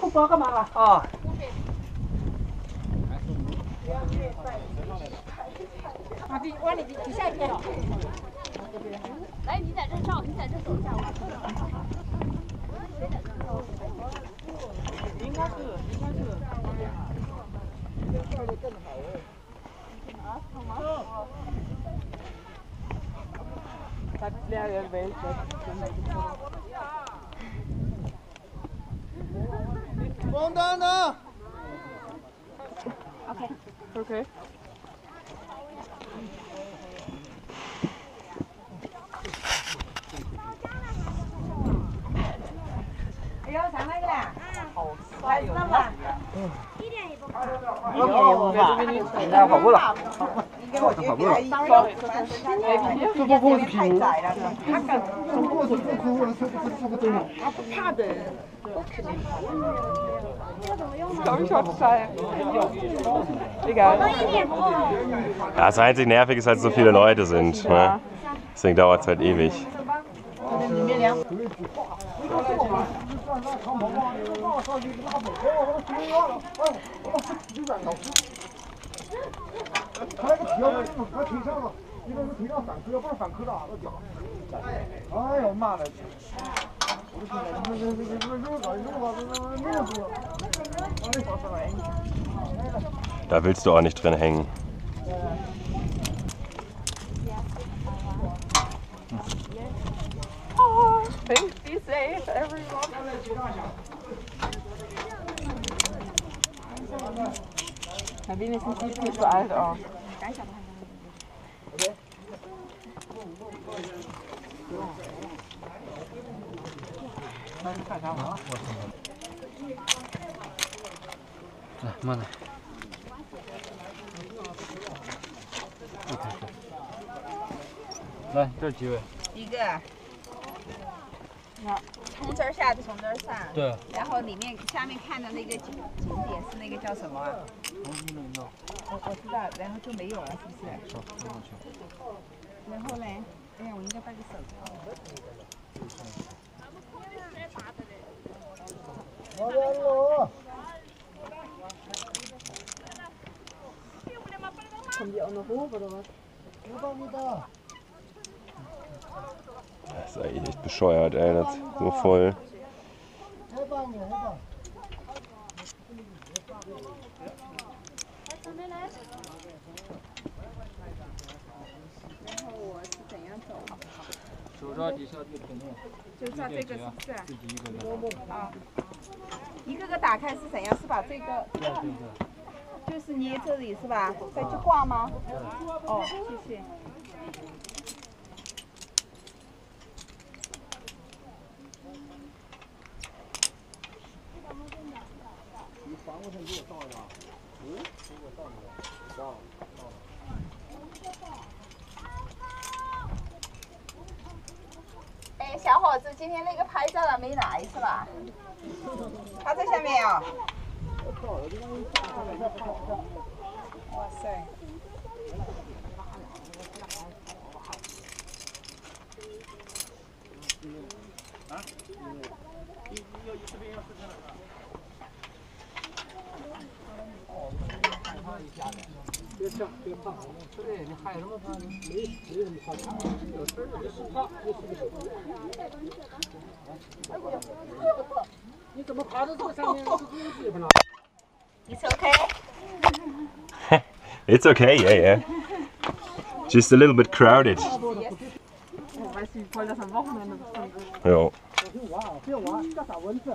不包干嘛了？ 啊。 啊，往你底下一点。 来，你在这照，你在这走一下， 应该是。照的更好他俩人围着。光灯呢 ？OK。 哎呦，上来个啦！ 好帅哟！ 一点也不怕。 人家跑步了。 跑步了。 这不是太窄了， 他敢，他不怕的。 Glaube ich, hat Stein. Egal. Ja, das einzig nervig ist halt, so viele Leute sind. Ne? Deswegen dauert es halt ewig. Da willst du auch nicht drin hängen. Oh, please be safe, everyone. Na, wenigstens sieht es nicht so alt aus. 慢点。来，这几位。 一个。从这儿下去，从这儿上。 对。 然后里面下面看的那个景点是那个叫什么啊？我知道，然后就没有了，是不是？然后呢？哎呀，我应该戴个手套。 Das ist eigentlich echt bescheuert, ey, das ist so voll. 一个个打开是怎样？是把这个，就是捏这里是吧？再去挂吗？哦，谢谢。哎，小伙子，今天那个拍照的没来是吧？他在下面哦。哇塞！ 别笑，别怕，对你害什么怕呢？没什么怕，有事儿就是怕，就是不行。你怎么爬到这上面？是自己地方了。 It's okay. It's okay, yeah. Just a little bit crowded. Weißt du, wie voll das am Wochenende bestimmt ist? Ja. 别玩，要打蚊子。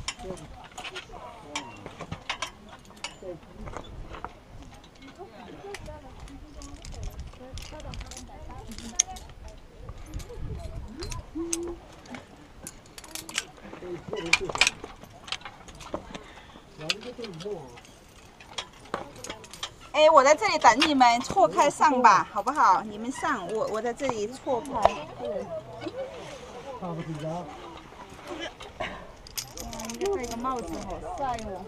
哎，我在这里等你们错开上吧，好不好？你们上，我在这里错开。 大不紧张。 应该戴个帽子，好帅哦。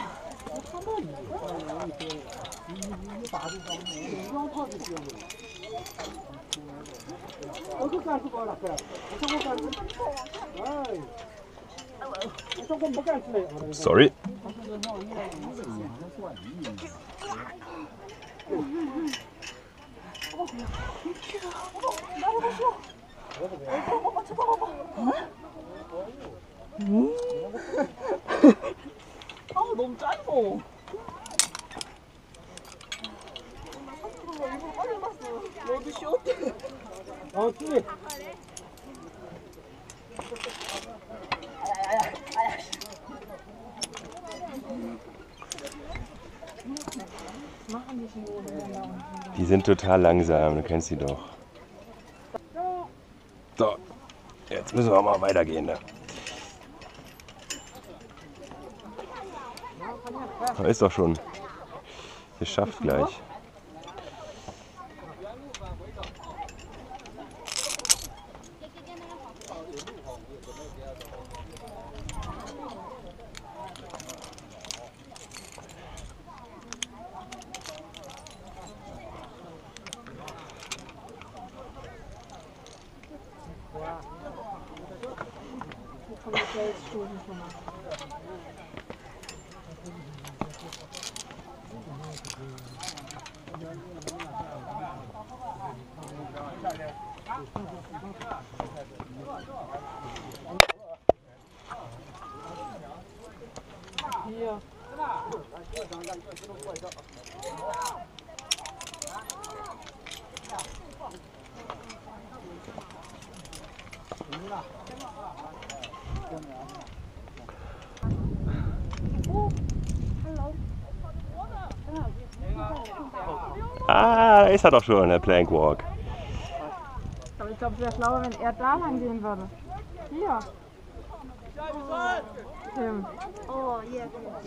我看到你，你打这方面，你光靠这些了。 我就干出包了，哥，我说我干出，哎，我说我不干出来。 Sorry. 아 너무 짧어. 너도 쉬었대. 쭈리. Die sind total langsam, du kennst sie doch. So, jetzt müssen wir auch mal weitergehen. Da. Ist doch schon geschafft gleich. Ah, da ist er doch schon, der Plank Walk. Aber ich glaube, es wäre schlauer, wenn er da lang gehen würde. Hier. Tim. Oh, yeah.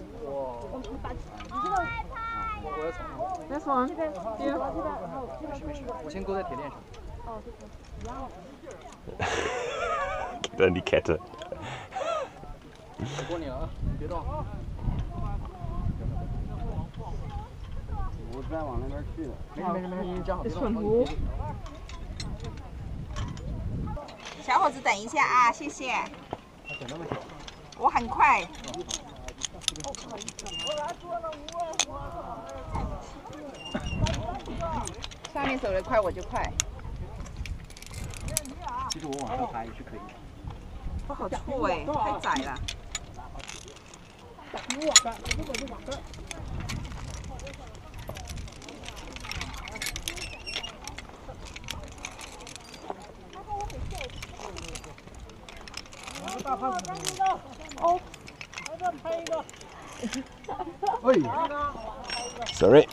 This one. Here. 我先勾在铁链上。 Geht an die Kette. 我过你了啊，别动。我再往那边去了。没，你站好，别动。 Ist schon hoch. 小伙子，等一下啊，谢谢。 等那么久。 我很快。上面走得快我就快。 其实我往上爬也是可以的。 不好粗哎，太窄了。 Sorry.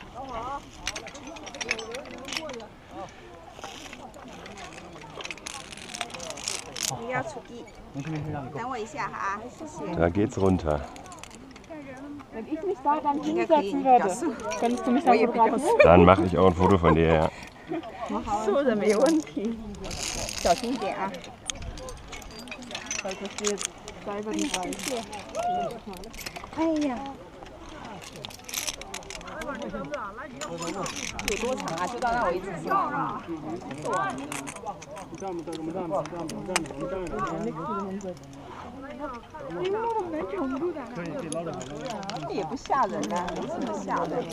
你要出地，等我一下哈，谢谢。 Da geht's runter. Wenn ich mich da dann hinsetzen würde, könntest du mich dann fotografieren? Dann mache ich auch ein Foto von dir, ja. 坐着没问题。 小心一点啊。 Weil das geht da über die Reihe. 哎呀。有多长啊？就到那为止是吗？也不吓人啊，没什么吓人。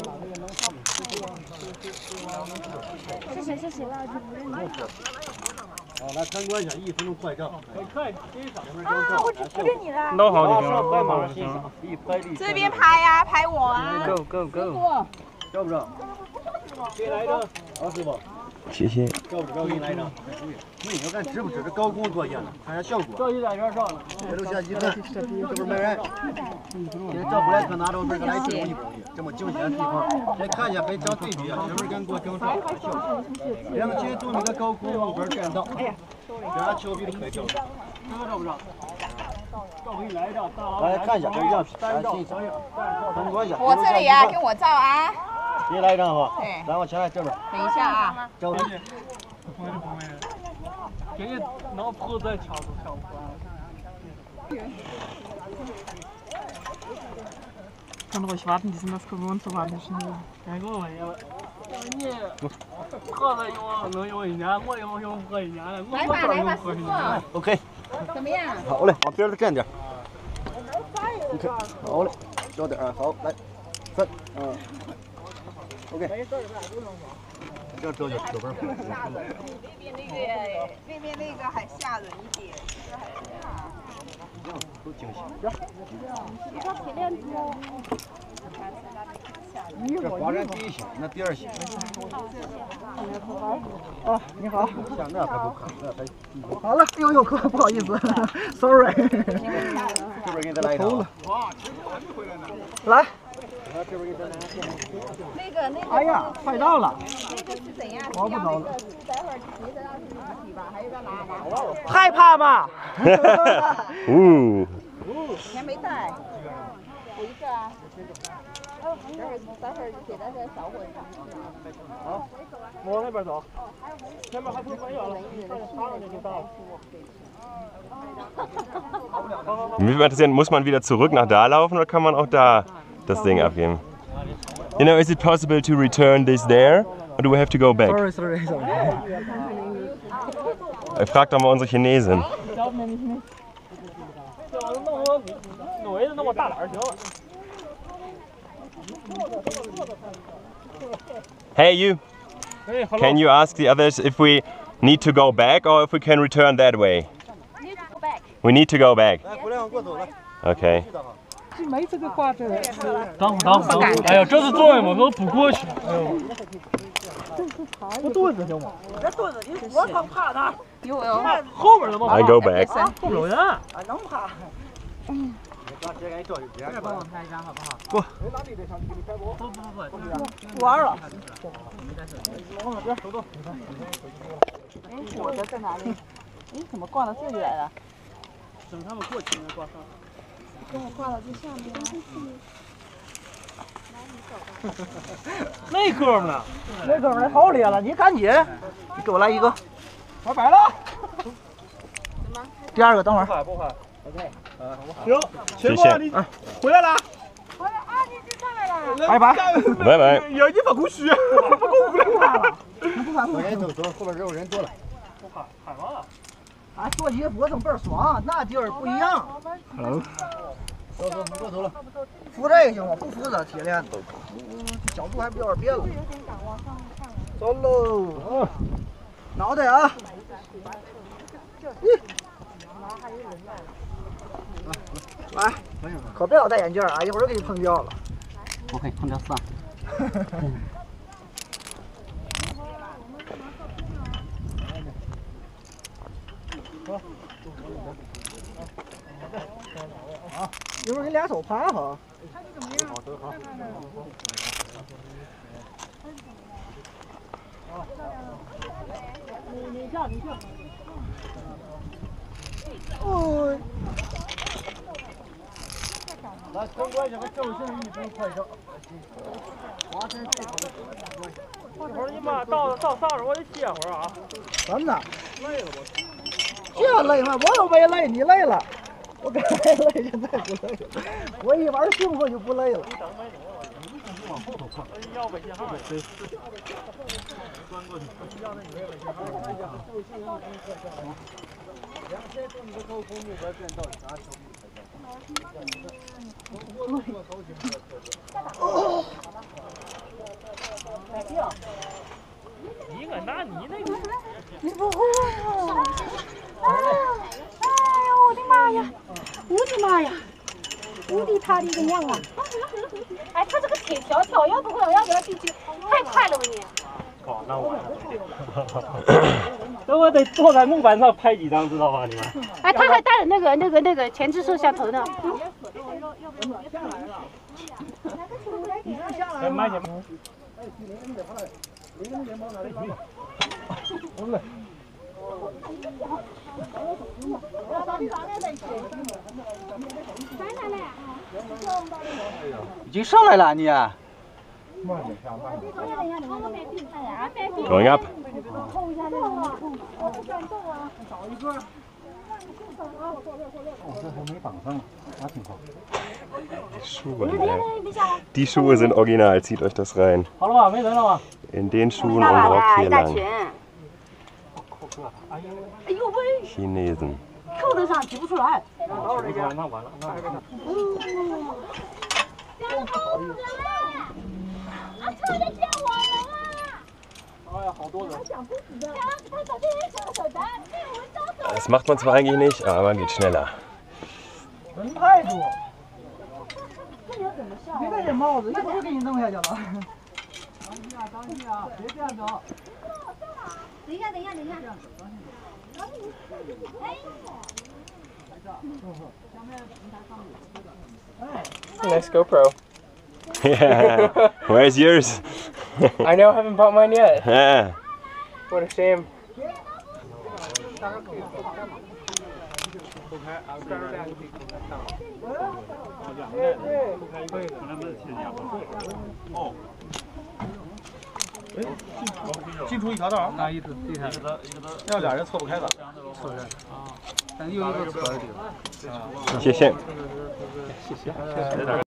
谢谢谢谢，我就不认识。 好，来参观一下，1分钟快照。 啊，我指着你了。 弄好你上拍马上欣赏，一拍立。 这边拍呀，拍我啊。 Go go go！ 照不照？给你来一张。好，师傅。 谢谢。 照不照？给你来一张。那你要看值不值？这高空作业呢，看下效果。照一在这上了。回头下去看，这不是没人。今天照回来可拿着这个来不容易不容易？这么惊险的地方，来看一下，别相对比啊，前面跟过正照，看效果。咱们今天做那个高空路边栈道，这样峭壁都可以照。看看照不照？照给你来一张。来看一下，这样参观一下。 我这里呀，跟我照啊。 给你来一张哈， 对， 咱往前来这边。 等一下啊， 照。 给你能铺在墙上不完。 Kann ruhig warten, die sind das gewohnt zu warten. Ja, guck mal, ja. 喝了用能用1年，我用喝1年了，我来吧来吧， 喝1 师年。 傅， OK， 怎么样？ 好嘞，往边上站点。OK，好嘞，小点啊，好，来，3，OK。这样折就手边儿。 外面那个还吓人一点，这个还这样都惊喜。这华山第1星，那第2星。 哦，你好。 像那还不可，那才。 好了，哎呦哥，不好意思，sorry。 这边给你再来一套。 来。 这边给你再来。 那个。 哎呀，快到了。 那个是怎样？ 我不走了。 待会儿别的让你提吧，还有个拿。 害怕吗？ 钱没带。我一个啊。待会儿给他再扫会儿。 好，往那边走，前面还不是没有了，爬上去就到了。 Mich würde interessieren, muss man wieder zurück nach da laufen oder kann man auch da das Ding abgeben? You know, is it possible to return this there or do we have to go back? Sorry. Frag doch mal unsere Chinesin. Ich glaube nämlich nicht.弄个大胆就行了。 Hey you, Hey, hello. can you ask the others if we need to go back or if we can return that way? Need to go back. We need to go back. 来，回来往过走来。 Okay. 没这个挂这。 等，哎呀，这是座位嘛，都不过去。哎呦， 我肚子行吗？这肚子，我怕它。 有。 后边怎么 I go back. 后边有人。 能怕。 直接给你照就别帮我拍一张好不好？ 不玩了。 我的在哪里？你怎么挂到这里来了？ 等他们过去再挂上。 跟我挂到这下面。 那哥们呢？ 那哥们儿好咧了，你赶紧，你给我来一个。我摆了。第2个等会儿。 不快。 行， 谢谢。 你回来了。 回来啊！你就上来了。 拜拜。 拜拜。 呀，你不够虚，不够无聊。 我赶紧走，后边人多了。 不怕，害怕。 俺坐起脖子倍儿爽，那地儿不一样。 走，过走了。 扶这个行吗？不扶这铁链子，角度还有点变了。走喽。脑袋啊。来，可别老戴眼镜啊，一会儿给你碰掉了。 我可以碰掉3。 一会儿给俩手盘哈。 你下。 哦。 来，通关这个正式1分快照。华山最好的。 一会儿你妈到上边我得歇会儿啊。 真的。 累了我。 这累吗？我又没累，你累了。我刚才累，现在不累了。我一玩兴奋就不累了。 往后头放。 要不信号。对。 钻过去。要那你没有信号。2000公里的高空目标变道啥小米才叫？ 你个拿你那个。 你不会啊！哎呦我的妈呀！我的妈呀！无敌他的一个娘啊！哎，他这个腿条条，要不会我要给他进去，太快了吧你！ 哦，那我等我得坐在木板上拍几张，知道吧你们？ 哎，他还带了那个前置摄像头呢。 哎，慢些。 已经上来了你。 Going up. Die Schuhe sind original, zieht euch das rein. 好了吧，没人了吧？ in den Schuhen und Rock hier lang. 哎呦喂， Chinesen. 扣得上挤不出来。 那完了，那 Das macht man zwar eigentlich nicht, aber geht schneller. 人太多。别戴这帽子，一会儿就给你弄下去了。当心啊！别这样走。 等一下。 Nice GoPro. Yeah. Where's yours? I know, I haven't bought mine yet. Yeah. What a shame. Oh. 进出一条道。 啊，一个要俩人错不开的。 错开。但有一个错的地方。 谢谢。 谢谢。